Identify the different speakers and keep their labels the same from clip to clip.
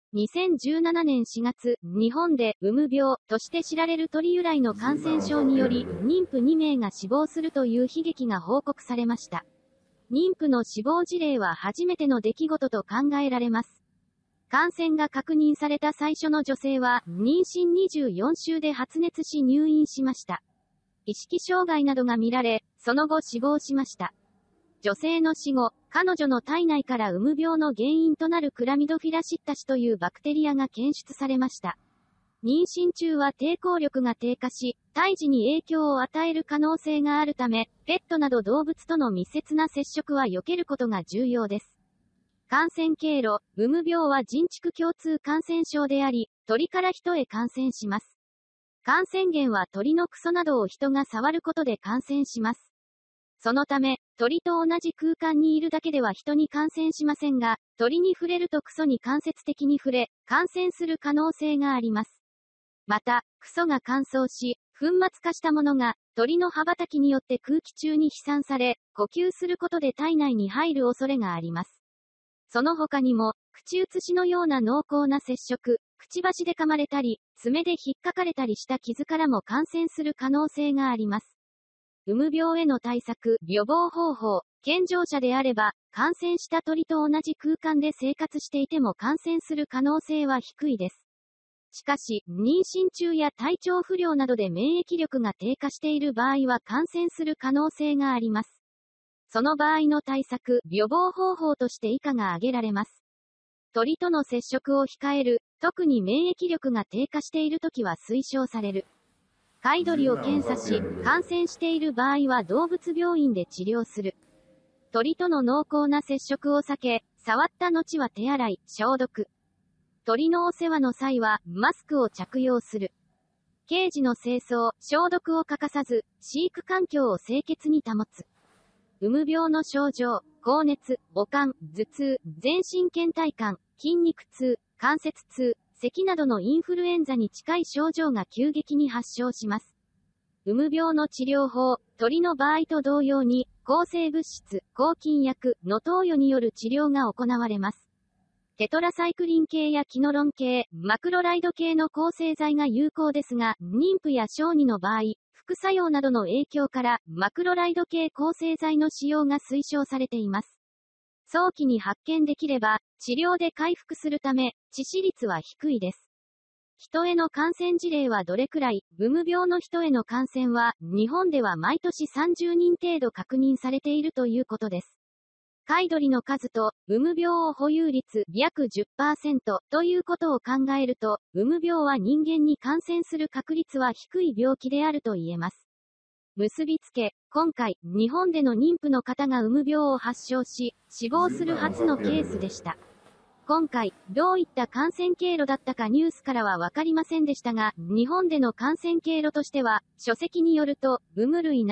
Speaker 1: 2017年4月、日本で、病として知られる鳥由来の感染症により、妊婦2名が死亡するという悲劇が報告されました。妊婦の死亡事例は初めての出来事と考えられます。感染が確認された最初の女性は、妊娠24週で発熱し入院しました。意識障害などが見られ、その後死亡しました。女性の死後、彼女の体内から病の原因となるクラミドフィラシッタ種というバクテリアが検出されました。妊娠中は抵抗力が低下し、胎児に影響を与える可能性があるため、ペットなど動物との密接な接触は避けることが重要です。感染経路、病は人畜共通感染症であり、鳥から人へ感染します。感染源は鳥のクソなどを人が触ることで感染します。そのため、鳥と同じ空間にいるだけでは人に感染しませんが、鳥に触れるとクソに間接的に触れ、感染する可能性があります。また、クソが乾燥し、粉末化したものが、鳥の羽ばたきによって空気中に飛散され、呼吸することで体内に入る恐れがあります。その他にも、口移しのような濃厚な接触、くちばしで噛まれたり、爪で引っかかれたりした傷からも感染する可能性があります。病への対策、予防方法、健常者であれば、感染した鳥と同じ空間で生活していても感染する可能性は低いです。しかし、妊娠中や体調不良などで免疫力が低下している場合は感染する可能性があります。その場合の対策、予防方法として以下が挙げられます。鳥との接触を控える、特に免疫力が低下しているときは推奨される。飼い鳥を検査し、感染している場合は動物病院で治療する。鳥との濃厚な接触を避け、触った後は手洗い、消毒。鳥のお世話の際は、マスクを着用する。ケージの清掃、消毒を欠かさず、飼育環境を清潔に保つ。病の症状、高熱、悪寒、頭痛、全身倦怠感、筋肉痛、関節痛、咳などのインフルエンザに近い症状が急激に発症します。病の治療法、鳥の場合と同様に、抗生物質、抗菌薬の投与による治療が行われます。テトラサイクリン系やキノロン系、マクロライド系の抗生剤が有効ですが、妊婦や小児の場合、副作用などの影響から、マクロライド系抗生剤の使用が推奨されています。早期に発見できれば、治療で回復するため、致死率は低いです。人への感染事例はどれくらい、病の人への感染は、日本では毎年30人程度確認されているということです。飼い鳥の数と、病を保有率約 10% ということを考えると、病は人間に感染する確率は低い病気であると言えます。結びつけ、今回、日本での妊婦の方が病を発症し、死亡する初のケースでした。今回、どういった感染経路だったかニュースからはわかりませんでしたが、日本での感染経路としては、書籍によると、類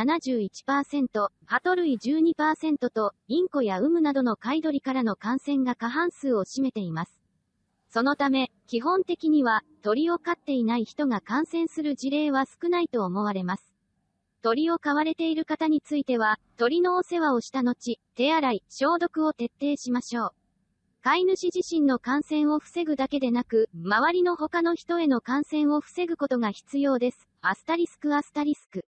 Speaker 1: 71%、鳩類 12% と、インコやなどの飼い鳥からの感染が過半数を占めています。そのため、基本的には、鳥を飼っていない人が感染する事例は少ないと思われます。鳥を飼われている方については、鳥のお世話をした後、手洗い、消毒を徹底しましょう。飼い主自身の感染を防ぐだけでなく、周りの他の人への感染を防ぐことが必要です。アスタリスク